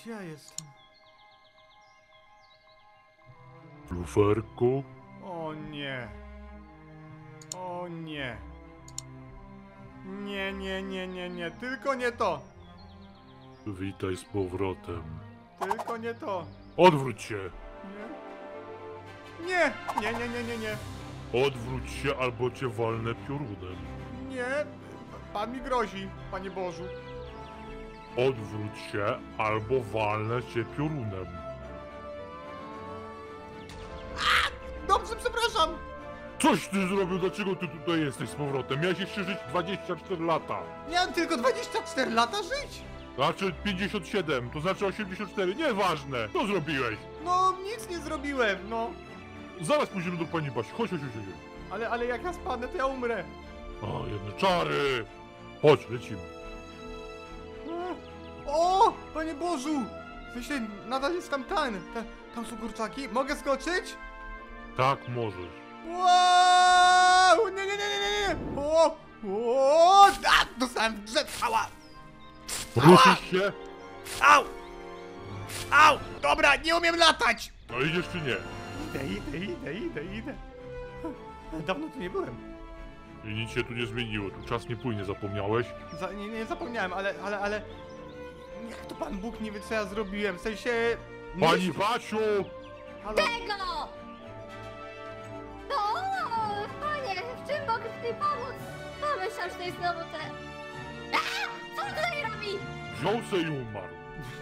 Gdzie ja jestem? Luferku? O nie. O nie. Nie, nie, nie, nie, nie. Tylko nie to. Witaj z powrotem. Tylko nie to. Odwróć się! Nie. Nie, nie, nie, nie, nie, nie. Odwróć się albo cię walnę piorunem. Nie. Pan mi grozi, panie Bożu. Odwróć się albo walnę cię piorunem. Dobrze, przepraszam. Coś ty zrobił, dlaczego ty tutaj jesteś z powrotem? Miałeś jeszcze żyć 24 lata. Miałem tylko 24 lata żyć. Znaczy 57, to znaczy 84, nieważne. Co zrobiłeś? No, nic nie zrobiłem, no. Zaraz pójdziemy do pani Basi. Chodź, chodź, chodź, chodź. Ale jak ja spadnę, to ja umrę. O, jedne czary. Chodź, lecimy. O, panie Bożu. W sensie, nadal jest tam tam są kurczaki. Mogę skoczyć? Tak możesz. Wow! Nie, nie, nie, nie, nie, nie! O! Dostałem w drzew, ała! Ruszysz się? Au! Au! Dobra, nie umiem latać! No idziesz czy nie? Idę. Dawno tu nie byłem. I nic się tu nie zmieniło, tu czas nie płynie, zapomniałeś? Nie zapomniałem, ale... Jak to Pan Bóg nie wie, co ja zrobiłem? W sensie... Pani Basiu! Halo? Tego! No, panie, w czym mogę w tym pomóc? Pomyślał, że to jest znowu te... A! Co on tutaj robi? Wziął se i umarł.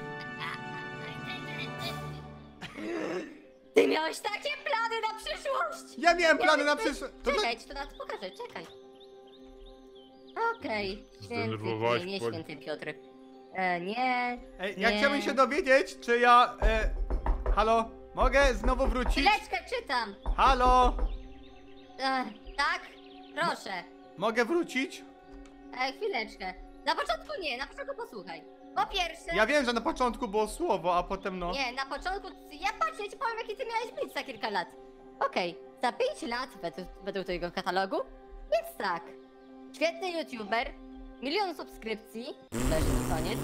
Ty miałeś takie plany na przyszłość! Ja miałem plany na przyszłość... Czekaj, ci to nawet pokażę, czekaj. Okej, Zdenerwowałeś święty, nie pani- święty Piotr. Nie, Ej, ja nie. chciałbym się dowiedzieć, czy ja... Halo? Mogę znowu wrócić? Chwileczkę, czytam. Halo? Tak? Proszę. Mogę wrócić? Chwileczkę. Na początku nie, na początku posłuchaj. Po pierwsze... Ja wiem, że na początku było słowo, a potem no... Nie, na początku... Ja patrzę, ja ci powiem, jaki ty miałeś być za kilka lat. Okej, za 5 lat, według tego katalogu, więc tak. Świetny youtuber, 1 000 000 subskrypcji, też jest koniec.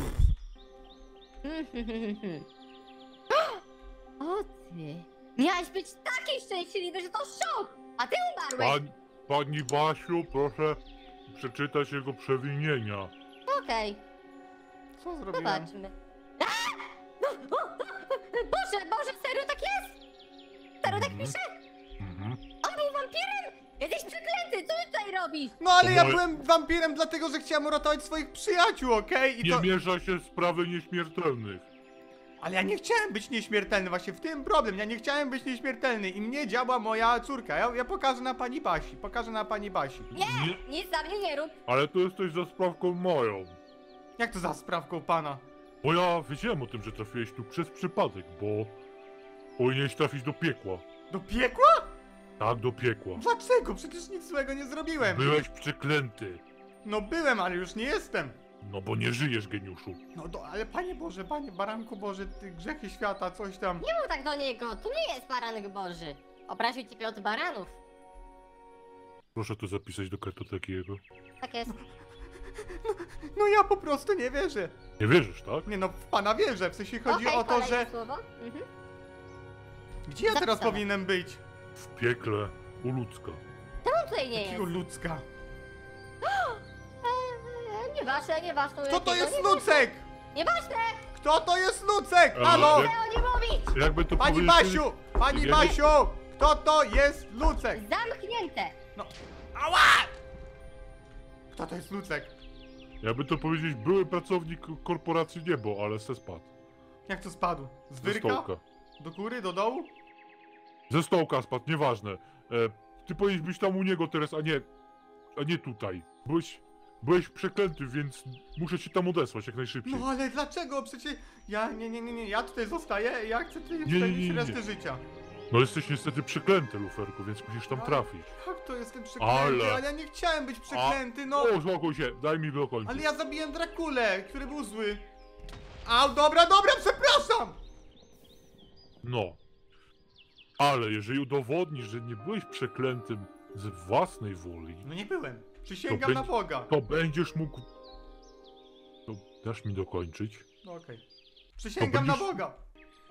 O ty, miałeś być taki szczęśliwy, że to szok, a ty umarłeś. Pani Basiu, proszę przeczytać jego przewinienia. Okej, Co zrobiłem? zobaczmy. A! No, Boże, serio tak jest? Serio tak pisze? Mhm. On był wampirem? Jesteś przeklęty, co ty tutaj robisz? No ale To ja moje- byłem wampirem dlatego, że chciałem uratować swoich przyjaciół, okej? I Nie to... miesza się w sprawy nieśmiertelnych. Ale ja nie chciałem być nieśmiertelny, właśnie w tym problem, ja nie chciałem być nieśmiertelny i mnie działa moja córka, ja pokażę na pani Basi, Nie, nic za mnie nie rób. Ale to jesteś za sprawką moją. Jak to za sprawką pana? Bo ja wiedziałem o tym, że trafiłeś tu przez przypadek, bo powinieneś trafić do piekła. Do piekła? Tak, do piekła. Dlaczego? Przecież nic złego nie zrobiłem. Byłeś przeklęty. No byłem, ale już nie jestem. No bo nie żyjesz, geniuszu. No ale panie Boże, panie baranku Boże, ty grzechy świata, coś tam. Nie mów tak do niego, to nie jest baranek Boży. Obraził ciebie od baranów. Proszę to zapisać do kartoteki jego. Tak jest. No ja po prostu nie wierzę. Nie wierzysz, tak? Nie no, w pana wierzę, w sensie chodzi Okej, o to, kolejne że... słowo. Mhm. Gdzie ja teraz Zapisane. powinienem być? W piekle u ludzka. On tutaj nie Jakiego jest. ludzka? Nieważne. Kto to jest Lucek? Nieważne, Kto to jest Lucek? Ale- Halo? Jak- chcę o nim mówić. Jakby to Pani powiedzieć- Basiu! Pani Nie- Basiu! Kto to jest Lucek? Zamknięte. No. Ała! Kto to jest Lucek? Jakby to powiedzieć, były pracownik korporacji Niebo, ale se spadł. Jak to spadł? Z Ze wyrka? stołka. Do góry? Do dołu? Ze stołka spadł, nieważne. Ty powinieneś być tam u niego teraz, a nie tutaj. Byłeś przeklęty, więc muszę cię tam odesłać jak najszybciej. No ale dlaczego? Przecież ja nie, ja tutaj zostaję, ja chcę tutaj Nie, spędzić nie. resztę życia. No jesteś niestety przeklęty, Luferku, więc musisz tam Ale- trafić. Jak to jestem przeklęty? Ale- Ale ja nie chciałem być przeklęty, no! O, spokój się, daj mi dokończyć. Ale ja zabiłem Drakulę, który był zły. Au, dobra, przepraszam! No. Ale jeżeli udowodnisz, że nie byłeś przeklętym z własnej woli, No nie byłem. Przysięgam To na będzie- Boga. to będziesz mógł... To dasz mi dokończyć? No okej. Przysięgam na będziesz- Boga!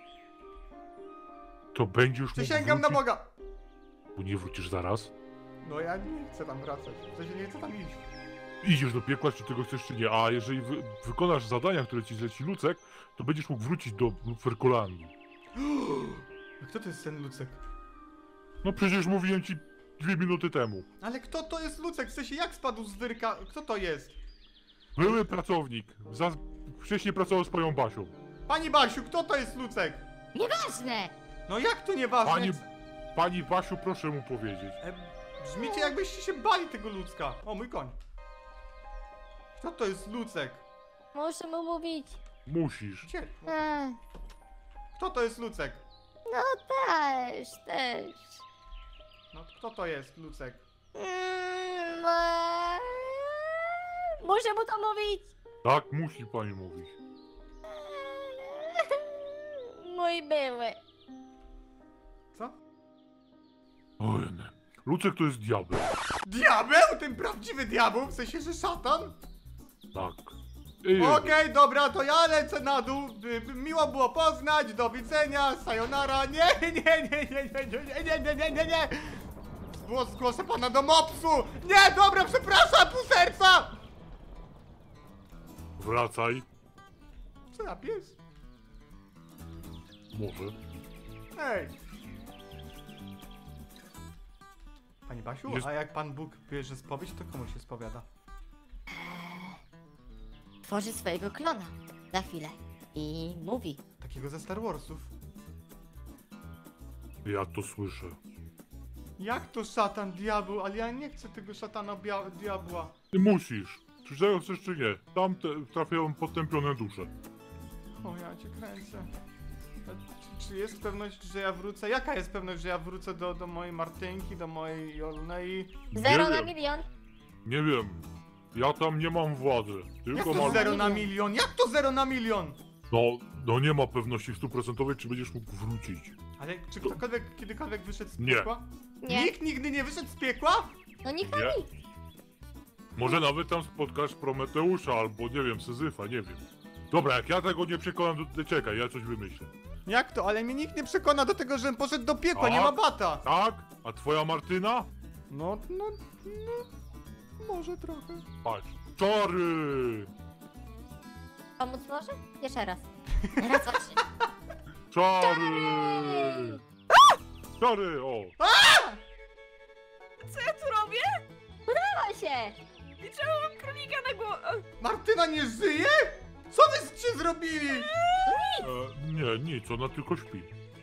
To będziesz mógł Przysięgam na wrócić, Boga! bo nie wrócisz zaraz. No ja nie chcę tam wracać. W sensie nie chcę tam iść. Idziesz do piekła, czy tego chcesz, czy nie. A jeżeli wykonasz zadania, które ci zleci Lucek, to będziesz mógł wrócić do Luferkolandii. A kto to jest ten Lucek? No przecież mówiłem ci 2 minuty temu. Ale kto to jest Lucek? W sensie jak spadł z wyrka? Kto to jest? Były pracownik. Wcześniej pracował z panią Basią. Pani Basiu, kto to jest Lucek? Nieważne! No jak to nieważne? Pani Basiu, proszę mu powiedzieć. Brzmicie jakbyście się bali tego Lucka. O, mój koń. Kto to jest Lucek? Muszę mu mówić. Musisz. Gdzie? Ech, Kto to jest Lucek? no też. No kto to jest Lucek? Muszę mu to mówić. Tak, musi pani mówić. Mój były. Co? Oj, Lucek to jest diabeł. Diabeł? Ten prawdziwy diabeł? W sensie, że szatan? Tak. Okej, dobra, to ja lecę na dół. Miło było poznać, do widzenia, sayonara. Nie. Zgłoszę pana do mopsu. Nie, dobra, przepraszam, pół serca. Wracaj. Co ja pies? Może. Ej. Pani Basiu, Jest- a jak Pan Bóg bierze spowiedź, to komu się spowiada? Tworzy swojego klona. Za chwilę. I mówi. Takiego ze Star Warsów. Ja to słyszę. Jak to szatan, diabeł? Ale ja nie chcę tego szatana diabła. Ty musisz. Czy tego chcesz, czy nie? Tam trafiają potępione dusze. O, ja cię kręcę. A czy jest pewność, że ja wrócę? Jaka jest pewność, że ja wrócę do mojej Martynki, do mojej Jolnei? 0 na wiem. milion. Nie wiem. Ja tam nie mam władzy. Jak Tylko to mam... 0 na milion? Jak to 0 na milion? No nie ma pewności 100%, czy będziesz mógł wrócić. Ale czy ktokolwiek kiedykolwiek wyszedł z Nie. piekła? Nie. Nikt nigdy nie wyszedł z piekła? No nikt Nie. na nic. Może nawet tam spotkasz Prometeusza albo nie wiem, Syzyfa, nie wiem. Dobra, jak ja tego nie przekonam, to czekaj, ja coś wymyślę. Jak to? Ale mnie nikt nie przekona do tego, żebym poszedł do piekła, A? nie ma bata. Tak? A twoja Martyna? No, może trochę. Patrz. Czary! Pomóc może? Jeszcze raz. Raz, dwa, trzy. Czary! Czary, o! Co ja tu robię? Udało się! I czemu mam królika na głowie? Martyna nie żyje? Co wyście zrobili? Nie, nic, ona tylko śpi.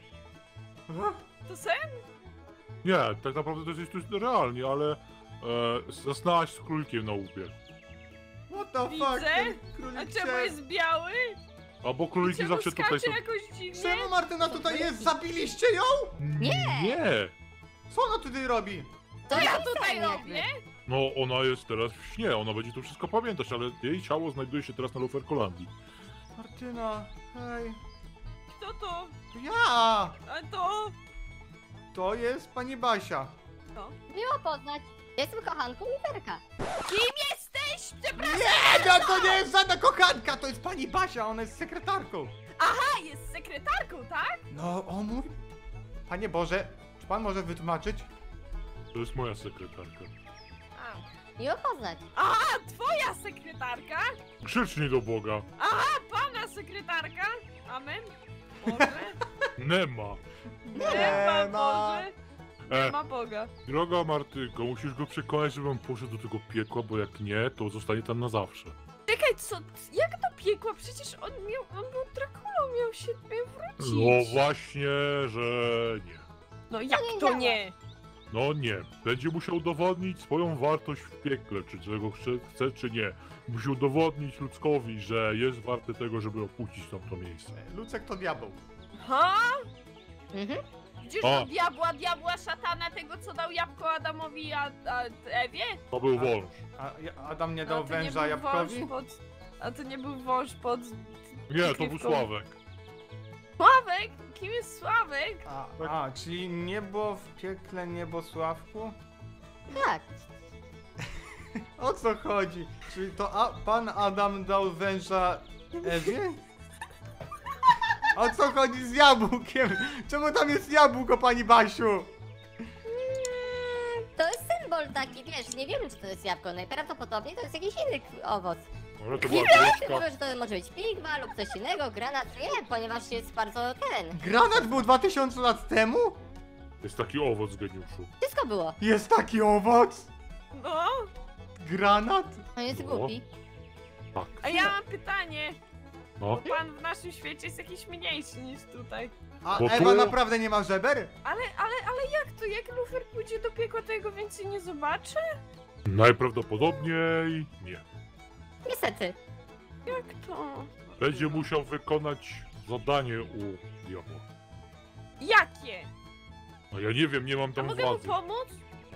To sen? Nie, tak naprawdę to jest realnie, ale zasnęłaś z królikiem na łupie. What the Widzę. fuck? Ten A królik czemu się... jest biały? A bo króliki Czemu zawsze tutaj skacze są... jakoś dziwnie? Czemu Martyna tutaj jest? Zabiliście ją? Nie. Nie! Co ona tutaj robi? To Co ja jest tutaj sen robię? jakby. No, ona jest teraz w śnie, ona będzie to wszystko pamiętać, ale jej ciało znajduje się teraz na Luferkolandii. Martyna, hej. Kto to? To ja! A to? To jest pani Basia. To? Miło poznać. Jestem kochanką Literka. Kim jesteś? Przepraszam! Nie, no to nie jest żadna kochanka, to jest pani Basia, ona jest sekretarką. A, jest sekretarką, tak? No, o mój... Panie Boże, czy pan może wytłumaczyć? To jest moja sekretarka. Miło poznać. Aha, twoja sekretarka? Grzecznij do Boga. Aha, pana sekretarka? Amen? Boże? Nema. Nie ma ma. Boże. Nie E, ma Boga. droga Martynko, musisz go przekonać, żeby on poszedł do tego piekła, bo jak nie, to zostanie tam na zawsze. Czekaj, co? Jak to piekło? Przecież on był Drakulą, miał się wrócić. No właśnie, że nie. No jak nie to działa. nie? No nie. Będzie musiał udowodnić swoją wartość w piekle, czy czego chce, czy nie. Musi udowodnić ludzkowi, że jest warty tego, żeby opuścić tamto miejsce. Lucek to diabeł. Ha? Mhm. Widzisz A. to diabła, szatana, tego co dał jabłko Adamowi, a Ewie? To był wąż. Adam nie A dał to nie węża był jabłkowi? wąż a to nie był wąż pod... Nie, to był Piekliwką. Sławek. Sławek? Kim jest Sławek? Czyli niebo w piekle, niebosławku? Tak. O co chodzi? Czyli to pan Adam dał węża Ewie? O co chodzi z jabłkiem? Czemu tam jest jabłko, pani Basiu? To jest symbol taki, wiesz, nie wiemy czy to jest jabłko, najprawdopodobniej to jest jakiś inny owoc. Ale to była Nie troszka. wiem, że to może być pigma lub coś innego, granat, nie wiem, ponieważ jest bardzo ten. Granat był 2000 lat temu? Jest taki owoc, geniuszu. Wszystko było. Jest taki owoc? No, Granat? On jest No. głupi. Tak. a ja mam pytanie. No. Pan w naszym świecie jest jakiś mniejszy niż tutaj. A Bo tu- Ewa naprawdę nie ma żeber? Ale jak to? Jak Lufer pójdzie do piekła, to jego więcej nie zobaczy? Najprawdopodobniej nie. Niestety. Jak to? Będzie musiał wykonać zadanie u diabła. Jakie? No ja nie wiem, nie mam A tam mogę mu władzy. pomóc?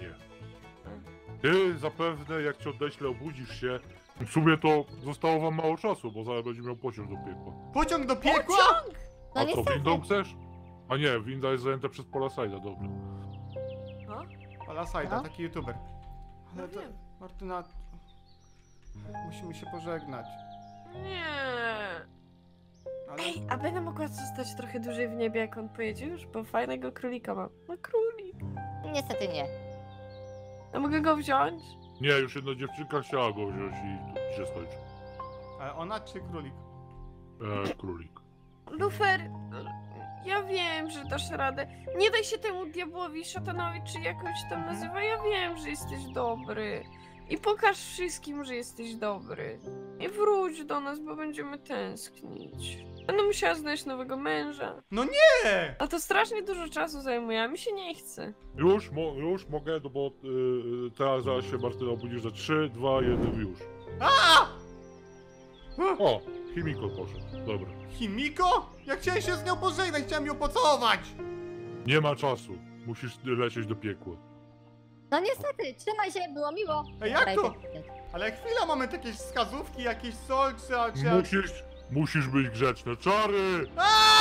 Ty zapewne, jak cię odeślę, obudzisz się. W sumie to zostało wam mało czasu, bo zaraz będzie miał pociąg do piekła. Pociąg do piekła? Pociąg! No A co, niestety. windą chcesz? A nie, winda jest zajęta przez Polasajda, dobrze. No, Palasajda, No. taki youtuber. no Ale to, wiem. Martyna... Musimy się pożegnać. Nie. Ale... Ej, a będę mogła zostać trochę dłużej w niebie, jak on pojedzie już? Bo fajnego królika mam. No królik. Niestety nie. A mogę go wziąć? Nie, już jedna dziewczynka chciała go wziąć i się skończy. Ale ona czy królik? Królik. Lufer, ja wiem, że dasz radę. Nie daj się temu diabłowi, szatanowi, czy jakoś tam nazywa. Ja wiem, że jesteś dobry. I pokaż wszystkim, że jesteś dobry. I wróć do nas, bo będziemy tęsknić. Będę musiała znaleźć nowego męża. No nie! A to strasznie dużo czasu zajmuje, a mi się nie chce. Już mogę, no bo teraz zaraz się Martyna obudzisz za 3, 2, 1 już. A! O, chemikol poszedł, dobra. Chimiko? Ja chciałem się z nią pożegnać, chciałem ją pocałować! Nie ma czasu, musisz lecieć do piekła. No niestety, trzymaj się, było miło. Ej, jak to? Daj, Ale chwila, mamy jakieś wskazówki, jakieś sol, czy... Musisz być grzeczny. Czary!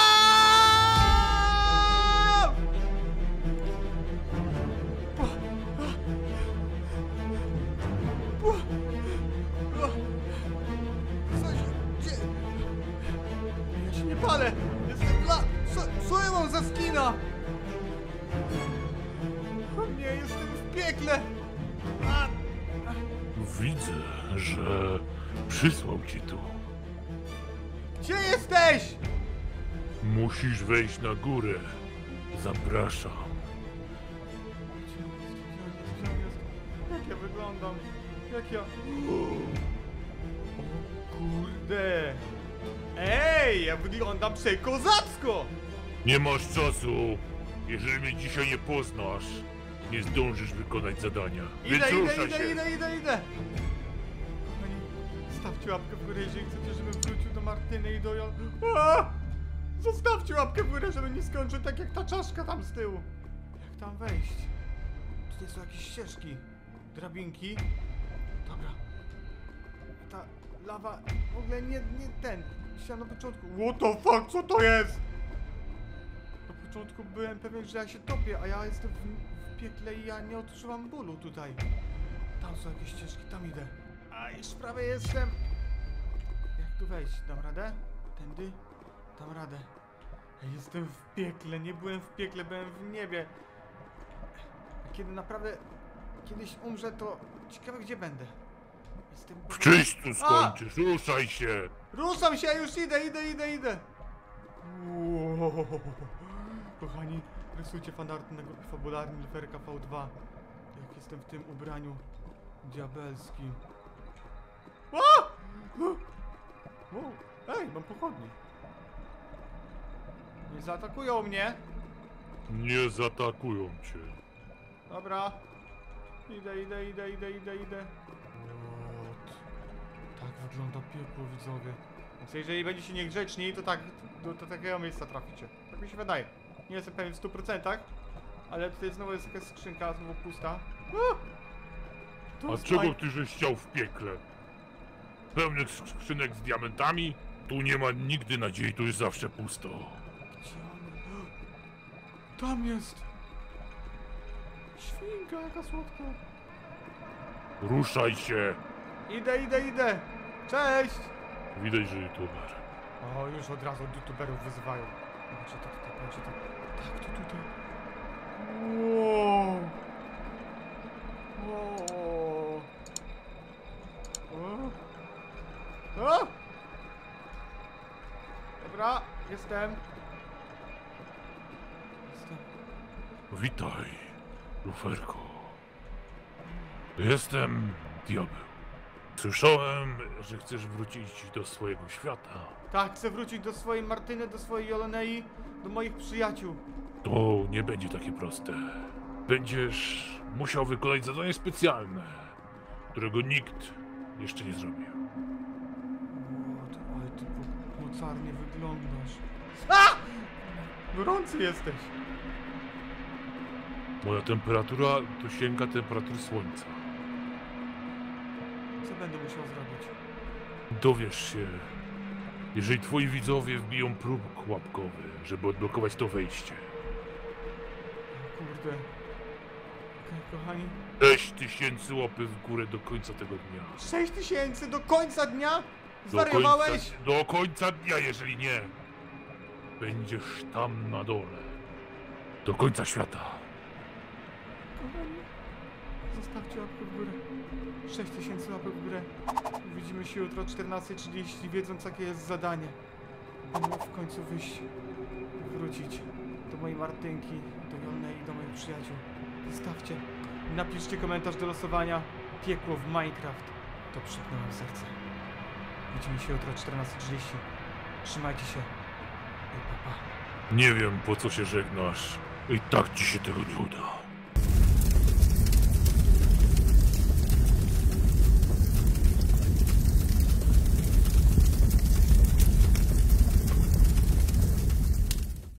Aaaa! Co się dzieje? Ja się nie palę! Jestem dla... Co ja mam za skina? O nie, jestem w piekle! A! Widzę, że przysłał cię tu. Gdzie jesteś? Musisz wejść na górę. Zapraszam. Jak ja wyglądam? Jak ja... O kurde! Ej, ja wyglądam przekozacko! Nie masz czasu. Jeżeli mnie dzisiaj nie poznasz, nie zdążysz wykonać zadania. Więc ruszaj się. Idę! Kochani, stawcie łapkę w górę, jeżeli chcecie, żebym wrócił do Martyny i do Jol... A! Zostawcie łapkę w górę, żeby nie skończył tak jak ta czaszka tam z tyłu. Jak tam wejść? Tutaj są jakieś ścieżki, drabinki. Dobra. Ta lawa w ogóle nie ten. Chciałem na początku. What the fuck, co to jest? Na początku byłem pewien, że ja się topię, a ja jestem w piekle i ja nie odczuwam bólu tutaj. Tam są jakieś ścieżki, tam idę. A już prawie jestem. Jak tu wejść? Dam radę? Tędy? Dam radę. Ja jestem w piekle, nie byłem w piekle, byłem w niebie. A kiedy naprawdę kiedyś umrze, to ciekawe gdzie będę. Jestem... W czyściu skończysz, ruszaj się. Ruszam się, już idę. Wow. Kochani, rysujcie fanarty na grupie fabularnej Luferka V2. Jak jestem w tym ubraniu diabelskim. A! Wow. Ej, mam pochodnie. Nie zaatakują mnie. Nie zaatakują cię. Dobra. Idę. Tak wygląda piekło, widzowie. Więc jeżeli będziecie niegrzeczni, to tak, do takiego miejsca traficie. Tak mi się wydaje. Nie jestem pewien w 100%, ale tutaj znowu jest jakaś skrzynka, znowu pusta. Tu A jest czego maj- ty żeś chciał w piekle? Pełnych skrzynek z diamentami? Tu nie ma nigdy nadziei, tu jest zawsze pusto. Gdzie on? Tam jest! Świnka, jaka słodka. Ruszaj się. Idę. Cześć! Widać, że youtuber. O, już od razu youtuberów wyzywają. Patrzcie to tutaj, patrzcie to. Tak, to tutaj. Wow. Wow. O. Dobra, jestem. Witaj, luferko. Jestem diabeł. Słyszałem, że chcesz wrócić do swojego świata. Tak, chcę wrócić do swojej Martyny, do swojej Jolonei, do moich przyjaciół. To nie będzie takie proste. Będziesz musiał wykonać zadanie specjalne, którego nikt jeszcze nie zrobił. Ale ty mocarnie wyglądasz. A! Gorący jesteś. Moja temperatura to sięga temperatury słońca. Co będę musiał zrobić? Dowiesz się, jeżeli twoi widzowie wbiją próg łapkowy, żeby odblokować to wejście. Kurde. Okej, kochani. 6000 łapy w górę do końca tego dnia. 6000 do końca dnia? Zwariowałeś? Do końca dnia, jeżeli nie, będziesz tam na dole. Do końca świata. Kochani, zostawcie łapkę w górę. 6000 łapek w górę. Widzimy się jutro o 14:30, wiedząc jakie jest zadanie. Będę mógł w końcu wyjść, wrócić do mojej Martynki, do Jolnej i do moich przyjaciół. Zostawcie. Napiszcie komentarz do losowania. Piekło w Minecraft. To przypnąłem serce. Widzimy się jutro o 14:30. Trzymajcie się. I pa, pa. Nie wiem, po co się żegnasz. I tak ci się tego nie uda.